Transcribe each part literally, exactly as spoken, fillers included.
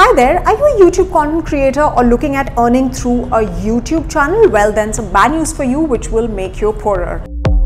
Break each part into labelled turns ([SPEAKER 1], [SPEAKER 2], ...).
[SPEAKER 1] Hi there, are you a YouTube content creator or looking at earning through a YouTube channel? Well, then some bad news for you which will make you poorer.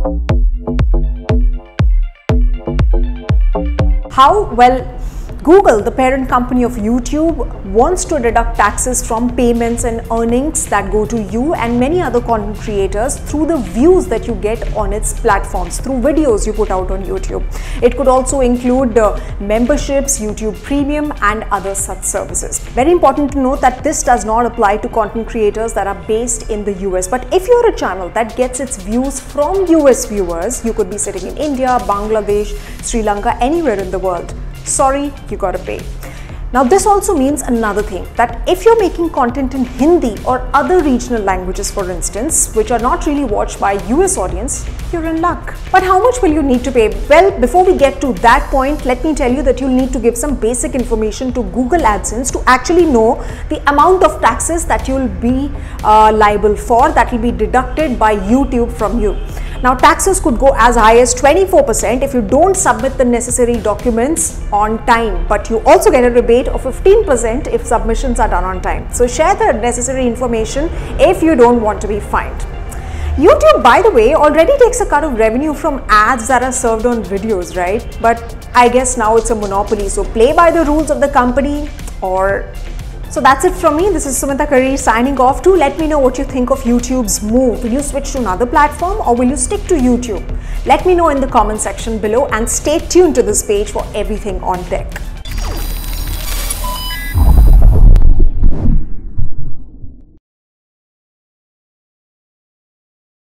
[SPEAKER 1] How? Well, Google, the parent company of YouTube, wants to deduct taxes from payments and earnings that go to you and many other content creators through the views that you get on its platforms, through videos you put out on YouTube. It could also include uh, memberships, YouTube Premium and other such services. Very important to note that this does not apply to content creators that are based in the U S. But if you're a channel that gets its views from U S viewers, you could be sitting in India, Bangladesh, Sri Lanka, anywhere in the world. Sorry, you gotta pay. Now this also means another thing, that if you're making content in Hindi or other regional languages, for instance, which are not really watched by U S audience, you're in luck. But how much will you need to pay? Well, before we get to that point, let me tell you that you'll need to give some basic information to Google AdSense to actually know the amount of taxes that you'll be uh, liable for, that will be deducted by YouTube from you. Now, taxes could go as high as twenty-four percent if you don't submit the necessary documents on time, but you also get a rebate of fifteen percent if submissions are done on time. So share the necessary information if you don't want to be fined. YouTube, by the way, already takes a cut of revenue from ads that are served on videos, right? But I guess now it's a monopoly, so play by the rules of the company or... So that's it from me. This is Sumita Karir signing off. Do let me know what you think of YouTube's move. Will you switch to another platform or will you stick to YouTube? Let me know in the comment section below and stay tuned to this page for everything on tech.